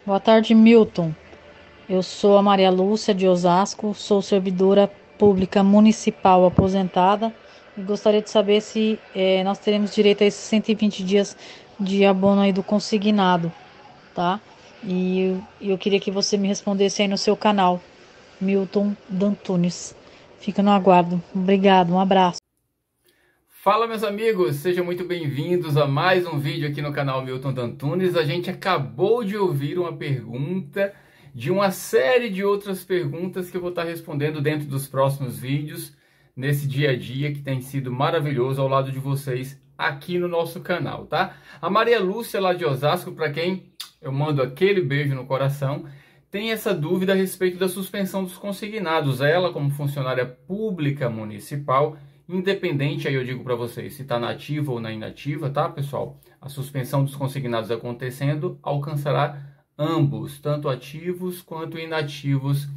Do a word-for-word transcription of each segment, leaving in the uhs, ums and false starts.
Boa tarde, Milton. Eu sou a Maria Lúcia de Osasco, sou servidora pública municipal aposentada e gostaria de saber se eh, nós teremos direito a esses cento e vinte dias de abono aí do consignado, tá? E eu, eu queria que você me respondesse aí no seu canal, Milton Dantunes. Fica no aguardo. Obrigado, um abraço. Fala, meus amigos, sejam muito bem-vindos a mais um vídeo aqui no canal Milton Dantunes. A gente acabou de ouvir uma pergunta de uma série de outras perguntas que eu vou estar respondendo dentro dos próximos vídeos, nesse dia a dia que tem sido maravilhoso ao lado de vocês aqui no nosso canal, tá? A Maria Lúcia, lá de Osasco, para quem eu mando aquele beijo no coração, tem essa dúvida a respeito da suspensão dos consignados. Ela, como funcionária pública municipal, independente, aí eu digo para vocês, se está na ativa ou na inativa, tá, pessoal? A suspensão dos consignados acontecendo alcançará ambos, tanto ativos quanto inativos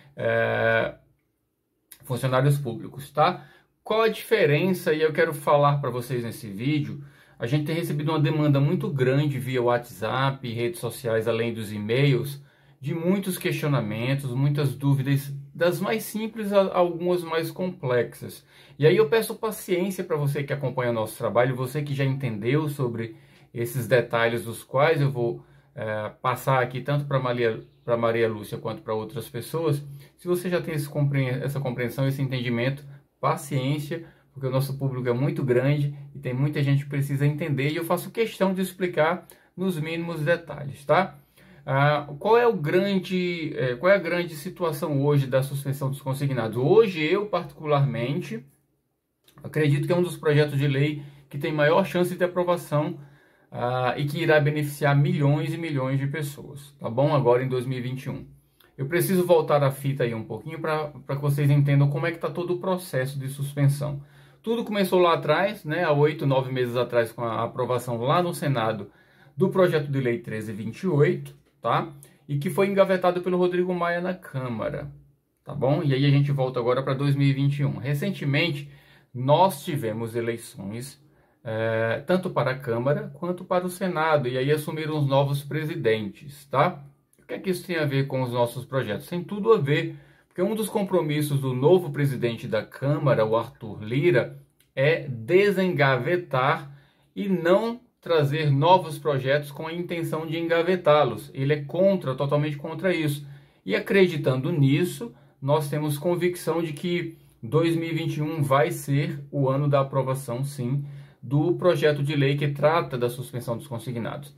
é, funcionários públicos, tá? Qual a diferença? E eu quero falar para vocês nesse vídeo. A gente tem recebido uma demanda muito grande via WhatsApp, redes sociais, além dos e-mails, de muitos questionamentos, muitas dúvidas, das mais simples a algumas mais complexas. E aí eu peço paciência para você que acompanha o nosso trabalho, você que já entendeu sobre esses detalhes, dos quais eu vou é, passar aqui tanto para Maria, para Maria Lúcia quanto para outras pessoas. Se você já tem esse, essa compreensão, esse entendimento, paciência, porque o nosso público é muito grande e tem muita gente que precisa entender, e eu faço questão de explicar nos mínimos detalhes, tá? Ah, qual é o grande, eh, qual é a grande situação hoje da suspensão dos consignados? Hoje, eu particularmente acredito que é um dos projetos de lei que tem maior chance de aprovação ah, e que irá beneficiar milhões e milhões de pessoas, tá bom? Agora em dois mil e vinte e um. Eu preciso voltar a fita aí um pouquinho para que vocês entendam como é que está todo o processo de suspensão. Tudo começou lá atrás, né, há oito, nove meses atrás, com a aprovação lá no Senado do projeto de lei treze vinte e oito, tá? E que foi engavetado pelo Rodrigo Maia na Câmara, tá bom? E aí a gente volta agora para dois mil e vinte e um. Recentemente, nós tivemos eleições, é, tanto para a Câmara quanto para o Senado, e aí assumiram os novos presidentes, tá? O que é que isso tem a ver com os nossos projetos? Tem tudo a ver, porque um dos compromissos do novo presidente da Câmara, o Arthur Lira, é desengavetar e não trazer novos projetos com a intenção de engavetá-los. Ele é contra, totalmente contra isso. E acreditando nisso, nós temos convicção de que dois mil e vinte e um vai ser o ano da aprovação, sim, do projeto de lei que trata da suspensão dos consignados.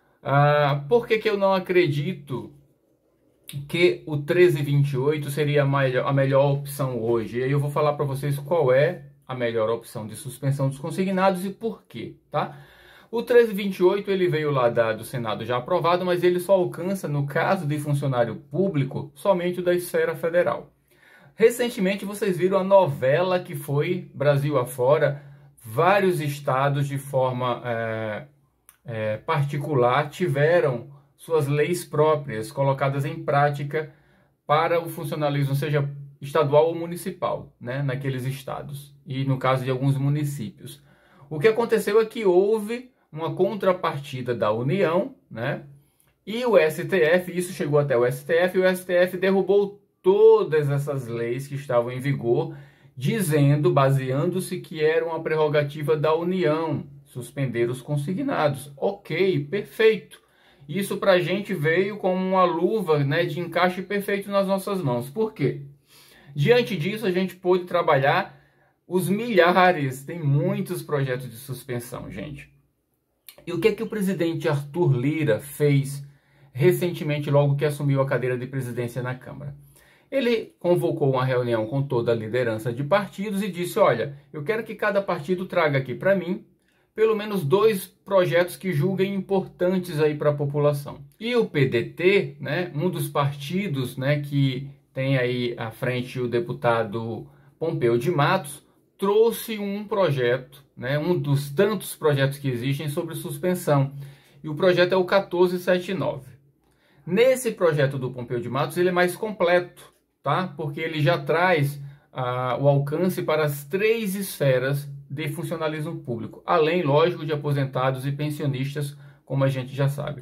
Ah, por que que eu não acredito que o treze vinte e oito seria a melhor, a melhor opção hoje? E aí eu vou falar para vocês qual é a melhor opção de suspensão dos consignados e por quê, tá? O treze vinte e oito ele veio lá da, do Senado já aprovado, mas ele só alcança, no caso de funcionário público, somente o da esfera federal. Recentemente vocês viram a novela que foi Brasil afora, vários estados de forma é, é, particular tiveram suas leis próprias colocadas em prática para o funcionalismo, seja estadual ou municipal, né, naqueles estados e no caso de alguns municípios. O que aconteceu é que houve uma contrapartida da União, né? E o S T F, isso chegou até o S T F, e o S T F derrubou todas essas leis que estavam em vigor, dizendo, baseando-se que era uma prerrogativa da União suspender os consignados. Ok, perfeito. Isso para a gente veio como uma luva, né, de encaixe perfeito nas nossas mãos. Por quê? Diante disso, a gente pôde trabalhar os milhares, tem muitos projetos de suspensão, gente. E o que é que o presidente Arthur Lira fez recentemente, logo que assumiu a cadeira de presidência na Câmara? Ele convocou uma reunião com toda a liderança de partidos e disse, olha, eu quero que cada partido traga aqui para mim pelo menos dois projetos que julguem importantes aí para a população. E o P D T, né, um dos partidos, né, que tem aí à frente o deputado Pompeu de Matos, trouxe um projeto, né, um dos tantos projetos que existem sobre suspensão. E o projeto é o quatorze setenta e nove. Nesse projeto do Pompeu de Matos, ele é mais completo, tá? Porque ele já traz ah, o alcance para as três esferas de funcionalismo público, além, lógico, de aposentados e pensionistas, como a gente já sabe.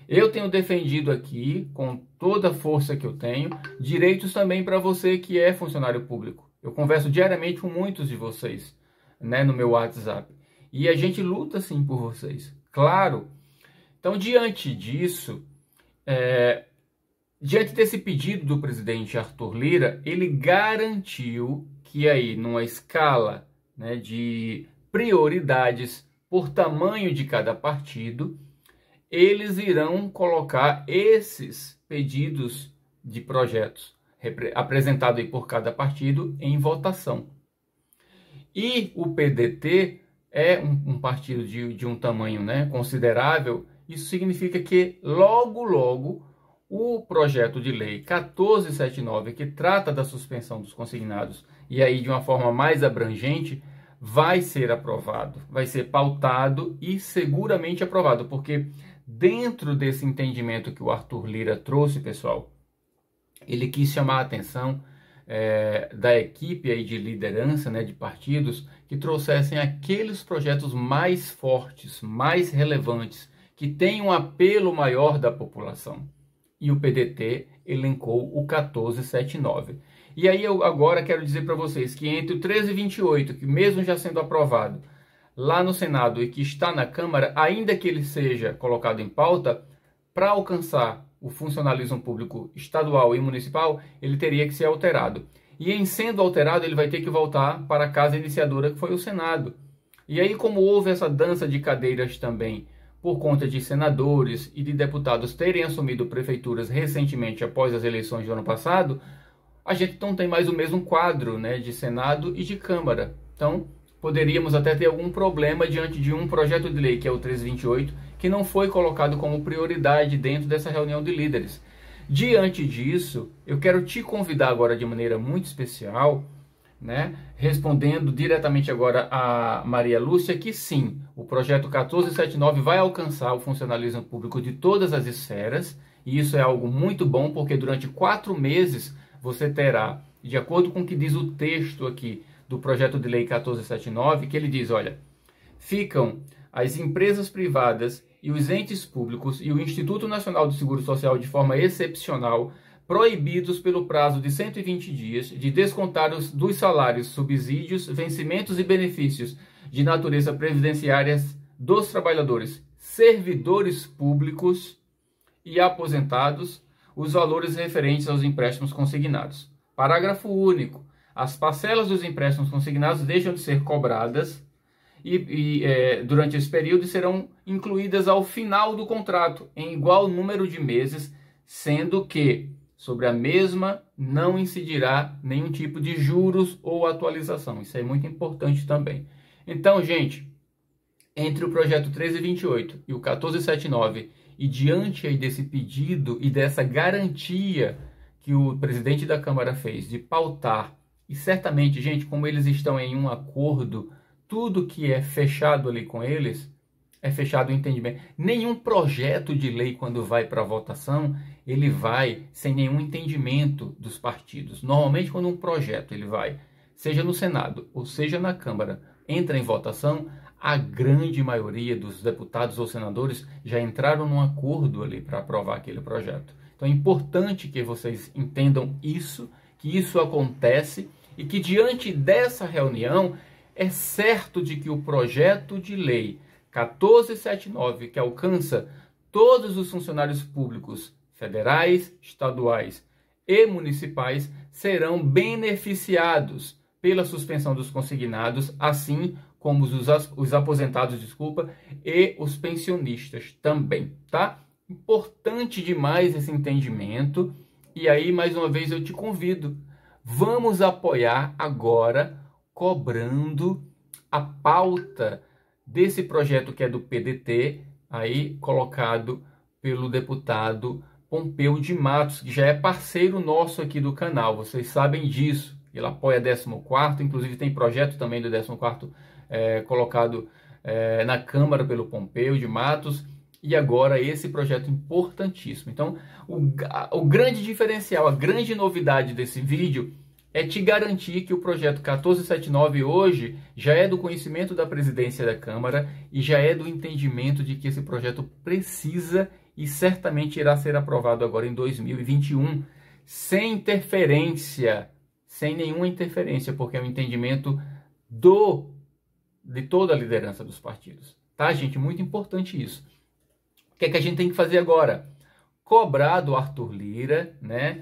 Eu tenho defendido aqui, com toda a força que eu tenho, direitos também para você que é funcionário público. Eu converso diariamente com muitos de vocês, né, no meu WhatsApp. E a gente luta, sim, por vocês. Claro. Então, diante disso, é, diante desse pedido do presidente Arthur Lira, ele garantiu que aí, numa escala, né, de prioridades por tamanho de cada partido, eles irão colocar esses pedidos de projetos apresentados aí por cada partido em votação. E o P D T é um, um partido de, de um tamanho, né, considerável. Isso significa que logo, logo, o projeto de lei quatorze setenta e nove, que trata da suspensão dos consignados, e aí de uma forma mais abrangente, vai ser aprovado, vai ser pautado e seguramente aprovado, porque dentro desse entendimento que o Arthur Lira trouxe, pessoal, ele quis chamar a atenção é, da equipe aí de liderança, né, de partidos, que trouxessem aqueles projetos mais fortes, mais relevantes, que têm um apelo maior da população. E o P D T elencou o quatorze setenta e nove. E aí eu agora quero dizer para vocês que entre o treze vinte e oito, que mesmo já sendo aprovado lá no Senado e que está na Câmara, ainda que ele seja colocado em pauta, para alcançar o funcionalismo público estadual e municipal, ele teria que ser alterado. E em sendo alterado, ele vai ter que voltar para a casa iniciadora, que foi o Senado. E aí, como houve essa dança de cadeiras também, por conta de senadores e de deputados terem assumido prefeituras recentemente após as eleições do ano passado, a gente não tem mais o mesmo quadro, né, de Senado e de Câmara. Então, poderíamos até ter algum problema diante de um projeto de lei, que é o treze vinte e oito, que não foi colocado como prioridade dentro dessa reunião de líderes. Diante disso, eu quero te convidar agora de maneira muito especial, né, respondendo diretamente agora a Maria Lúcia, que sim, o projeto quatorze setenta e nove vai alcançar o funcionalismo público de todas as esferas, e isso é algo muito bom, porque durante quatro meses você terá, de acordo com o que diz o texto aqui do projeto de lei quatorze setenta e nove, que ele diz, olha, ficam as empresas privadas e os entes públicos e o Instituto Nacional do Seguro Social de forma excepcional proibidos pelo prazo de cento e vinte dias de descontar os, dos salários, subsídios, vencimentos e benefícios de natureza previdenciária dos trabalhadores, servidores públicos e aposentados, os valores referentes aos empréstimos consignados. Parágrafo único. As parcelas dos empréstimos consignados deixam de ser cobradas e, e é, durante esse período serão incluídas ao final do contrato, em igual número de meses, sendo que sobre a mesma não incidirá nenhum tipo de juros ou atualização. Isso é muito importante também. Então, gente, entre o projeto treze vinte e oito e o quatorze setenta e nove, e diante aí desse pedido e dessa garantia que o presidente da Câmara fez de pautar, e certamente, gente, como eles estão em um acordo, tudo que é fechado ali com eles, é fechado o entendimento. Nenhum projeto de lei, quando vai para votação, ele vai sem nenhum entendimento dos partidos. Normalmente, quando um projeto ele vai, seja no Senado ou seja na Câmara, entra em votação, a grande maioria dos deputados ou senadores já entraram num acordo ali para aprovar aquele projeto. Então é importante que vocês entendam isso, que isso acontece e que diante dessa reunião é certo de que o projeto de lei quatorze setenta e nove, que alcança todos os funcionários públicos federais, estaduais e municipais, serão beneficiados pela suspensão dos consignados, assim como os, os aposentados, desculpa, e os pensionistas também, tá? Importante demais esse entendimento. E aí, mais uma vez, eu te convido, vamos apoiar agora, cobrando a pauta desse projeto que é do P D T, aí colocado pelo deputado Pompeu de Matos, que já é parceiro nosso aqui do canal, vocês sabem disso. Ele apoia décimo quarto, inclusive tem projeto também do décimo quarto é, colocado é, na Câmara pelo Pompeu de Matos, e agora esse projeto importantíssimo. Então, o, o grande diferencial, a grande novidade desse vídeo é te garantir que o projeto quatorze setenta e nove hoje já é do conhecimento da presidência da Câmara e já é do entendimento de que esse projeto precisa e certamente irá ser aprovado agora em dois mil e vinte e um, sem interferência, sem nenhuma interferência, porque é um entendimento do, de toda a liderança dos partidos. Tá, gente? Muito importante isso. O que é que a gente tem que fazer agora? Cobrar do Arthur Lira, né,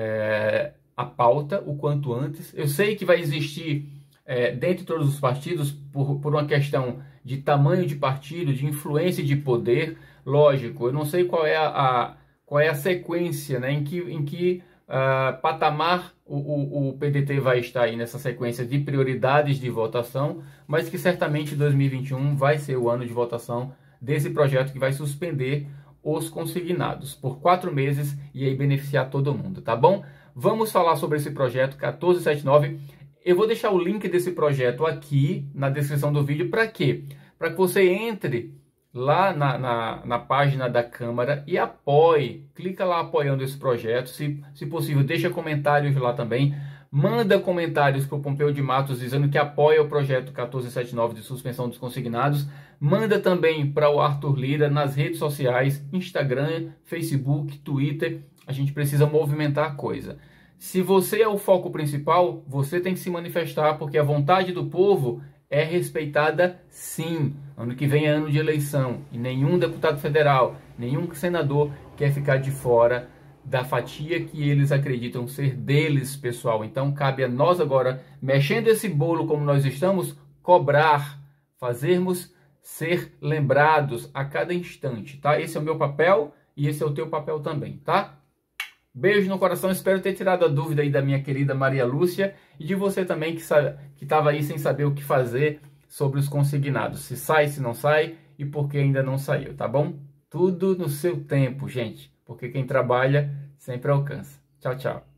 é, a pauta o quanto antes. Eu sei que vai existir, é, dentre todos os partidos, por, por uma questão de tamanho de partido, de influência e de poder, lógico, eu não sei qual é a, a, qual é a sequência, né, em que, em que uh, patamar o, o, o P D T vai estar aí nessa sequência de prioridades de votação, mas que certamente dois mil e vinte e um vai ser o ano de votação desse projeto que vai suspender os consignados por quatro meses e aí beneficiar todo mundo, tá bom? Vamos falar sobre esse projeto quatorze setenta e nove. Eu vou deixar o link desse projeto aqui na descrição do vídeo. Para quê? Para que você entre lá na, na, na página da Câmara e apoie. Clica lá apoiando esse projeto. Se, se possível, deixa comentários lá também. Manda comentários para o Pompeu de Matos dizendo que apoia o projeto quatorze setenta e nove de suspensão dos consignados. Manda também para o Arthur Lira nas redes sociais, Instagram, Facebook, Twitter. A gente precisa movimentar a coisa. Se você é o foco principal, você tem que se manifestar, porque a vontade do povo é respeitada sim. Ano que vem é ano de eleição e nenhum deputado federal, nenhum senador quer ficar de fora da fatia que eles acreditam ser deles, pessoal. Então cabe a nós agora, mexendo esse bolo como nós estamos, cobrar, fazermos ser lembrados a cada instante, tá? Esse é o meu papel e esse é o teu papel também, tá? Beijo no coração, espero ter tirado a dúvida aí da minha querida Maria Lúcia e de você também que que estava aí sem saber o que fazer sobre os consignados. Se sai, se não sai e por que ainda não saiu, tá bom? Tudo no seu tempo, gente, porque quem trabalha sempre alcança. Tchau, tchau.